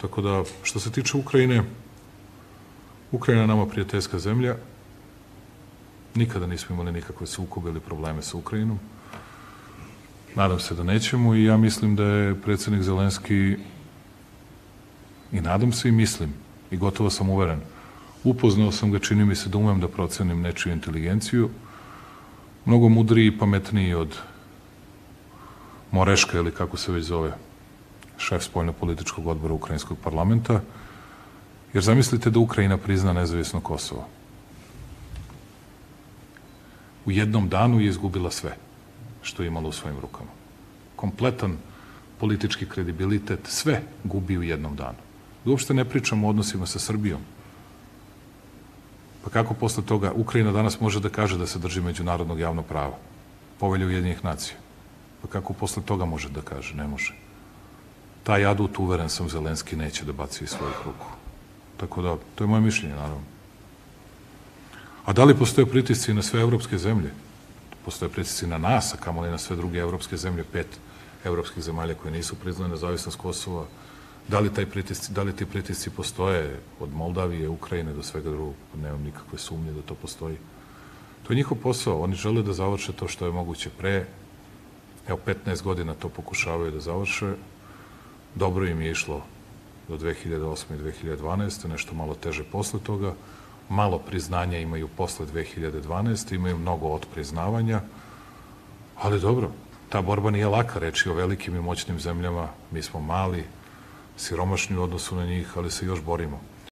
Tako da, što se tiče Ukrajine, Ukrajina je nama prijateljska zemlja. Nikada nismo imali nikakve sukobe ili probleme sa Ukrajinom. Nadam se da nećemo i ja mislim da je predsednik Zelenski, i nadam se i mislim, i gotovo sam uveren, upoznao sam ga, čini mi se da umem da procenim nečiju inteligenciju, mnogo mudriji i pametniji od Moreška, ili kako se već zove, šef spoljno-političkog odbora Ukrajinskog parlamenta, jer zamislite da Ukrajina prizna nezavisno Kosovo. U jednom danu je izgubila sve što je imala u svojim rukama. Kompletan politički kredibilitet, sve gubi u jednom danu. I uopšte ne pričamo o odnosima sa Srbijom. Pa kako posle toga Ukrajina danas može da kaže da se drži međunarodnog javnog prava, Povelje Ujedinjenih nacija? Pa kako posle toga može da kaže? Ne može. Taj adut, uveren sam, Zelenski neće da baci iz svojih ruku. Tako da, to je moje mišljenje, naravno. A da li postoje pritisci na sve evropske zemlje? Postoje pritisci na nas, a kamoli na sve druge evropske zemlje, 5 evropskih zemalja koje nisu priznale nezavisnost Kosova. Da li ti pritisci postoje od Moldavije, Ukrajine do svega drugog? Nemam nikakve sumnje da to postoji. To je njihov posao. Oni žele da završe to što je moguće pre. Evo, 15 godina to pokušavaju da završe. Dobro im je išlo do 2008. i 2012. Nešto malo teže posle toga. Malo priznanja imaju posle 2012. Imaju mnogo otpriznavanja. Ali dobro, ta borba nije laka, reći o velikim i moćnim zemljama. Mi smo mali, siromašni u odnosu na njih, ali se još borimo.